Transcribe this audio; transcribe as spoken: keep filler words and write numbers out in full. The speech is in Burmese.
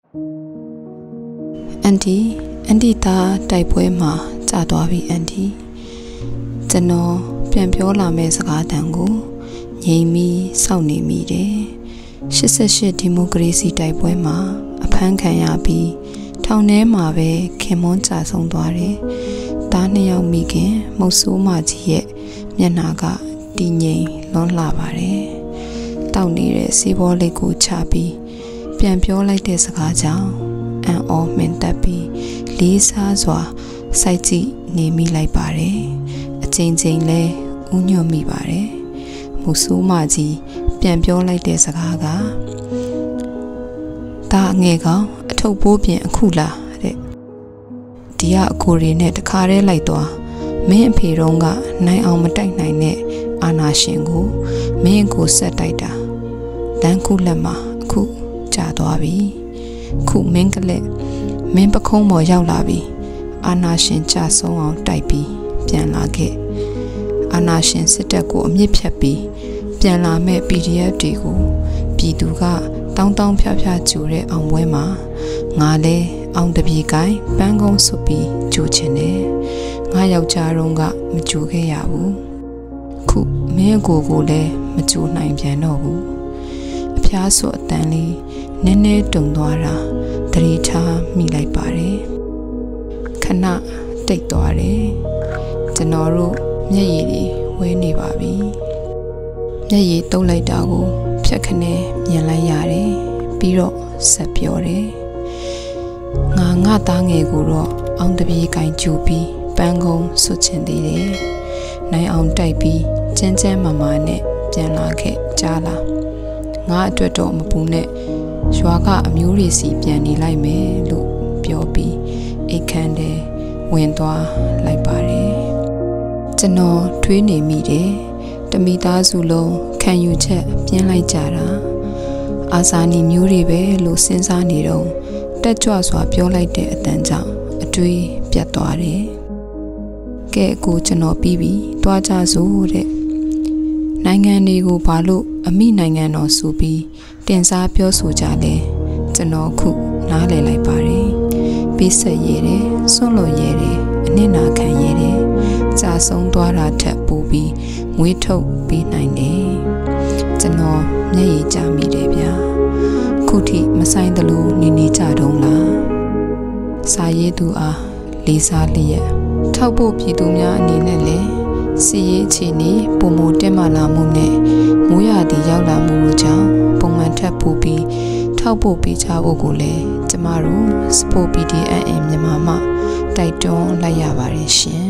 အန်တီအန်တီသားတိုက်ပွဲမှာကြာသွားပြီအန်တီကျွန်တော်ပြန်ပြောလာမယ့်စကားတန်ကိုငြိမ်ပြီးစောင့်နေမိတယ်ရှစ်ဆယ့်ရှစ်ဒီမိုကရေစီတိုက်ပွဲမှာအဖမ်းခံရပြီးထောင်ထဲမှာပဲခင်မွန်းကြာဆုံးသွားတယ်သားနှစ်ယောက်မိခင်မုတ်ဆိုးမကြီးရဲ့မျက်နှာကတည်ငြိမ်လွန်းလှပါတယ်တောက်နေတဲ့စီးဘောလေးကိုချပြီးပြန်ပြောလိုက်တဲ့စကားကြောင့်အံ့ဩမင်တက်ပြီးလေးစားစွာစိုက်ကြည့်နေမိလိုက်ပါတယ်အချိန်ချင်းလဲဥညွတ်မိပါတယ်မုတ်ဆိုးမကြီးပြန်ပြောလိုက်တဲ့စကားကဒါငယ်ကောင်အထုပ်ပိုးပြင်အခုလားတဲ့ဒီကအကိုရီနဲ့တခါတည်းလိုက်သွားမင်းအဖေတုံးကနိုင်အောင်မတိုက်နိုင်တဲ့အာနာရှင်ကိုမင်းကိုဆက်တိုက်တာလမ်းခုလက်မှာအခုကြာသွားပြီခုမင်းကလေးမင်းပခုံးပေါ်ရောက်လာပြီအာနာရှင်ကြာဆုံးအောင်တိုက်ပြီးပြန်လာခဲ့အာနာရှင်စစ်တပ်ကိုအမြင့်ဖြတ်ပြီးပြန်လာမဲ့ ပီ ဒီ အက်ဖ် တွေကိုပြည်သူကတောင်းတောင်းဖြားဖြားကြိုတဲ့အောင်ပွဲမှာငါလဲအောင်တပြေကိုင်းပန်းကုန်းဆုပ်ပြီးကြိုချင်တယ်ငါယောက်ျားတုန်းကမကြိုခဲ့ရဘူးခုမင်းအကိုကိုလည်းမကြိုနိုင်ပြန်တော့ဘူးအဖျားဆိုအတန်လေးနည်းနည်းတုံသွားတာသတိထားမိလိုက်ပါတယ်ခဏတိတ်သွားတယ်ကျွန်တော်တို့မျက်ရည်တွေဝဲနေပါပြီမျက်ရည်တုံးလိုက်တာကိုဖြတ်ခနဲမြင်လိုက်ရတယ်ပြီးတော့ဆက်ပြောတယ်ငါငါသားငယ်ကိုတော့အောင်တပြေးကင်ကျူပြီးပန်းကုန်းဆွချင်သေးတယ်နိုင်အောင်တိုက်ပြီးကျန်းကျန်းမာမာနဲ့ပြန်လာခဲ့ကြားလားငါအတွက်တော့မပူနဲ့ရွာကအမျိုးတွေစီပြန်နေလိုက်မယ်လို့ပြောပြီးအိတ်ခမ်းတဲ့ဝင်သွားလိုက်ပါတယ်ကျွန်တော်ထွေးနေမိတယ်တမိသားစုလုံးခံယူချက်ပြင်းလိုက်ကြတာအာဇာနည်မျိုးတွေပဲလို့စဉ်းစားနေတော့တက်ကြွစွာပြောလိုက်တဲ့အတန်ကြောင့်အတွေးပြတ်သွားတယ်ကဲကိုကျွန်တော်ပြီးပြီတွားကြစို့တဲ့နိုင်ငံတွေကိုဘာလို့အမိနိုင်ငံတော်ဆိုပြီးတင်စားပြောဆိုကြလဲကျွန်တော်ခုနားလည်လိုက်ပါတယ်ပြီးဆက်ရဲတယ်စွန့်လို့ရဲတယ်အနစ်နာခံရဲတယ်ကြာဆုံးသွားတာထက်ပိုပြီးငွေထုတ်ပေးနိုင်တယ်ကျွန်တော်မျက်ရည်ကျမိတယ်ဗျာခုထိမဆိုင်တလို့နေနေကြတုံးလားစာရေးသူအားလေးစားလျက်ထောက်ဖို့ပြည်သူများအနေနဲ့လည်းစီရေးအခြေအနေပုံမတက်မှလာမှုနဲ့မိုးရာသီရောက်လာမှုတို့ကြောင့်ပုံမှန်ထပ်ပို့ပြီးထောက်ဖို့ပေးချဖို့ကိုလည်းကျမတို့ Sport ပီ ဒီ အက်ဖ် မြန်မာမှတိုက်တွန်းလိုက်ရပါတယ်ရှင်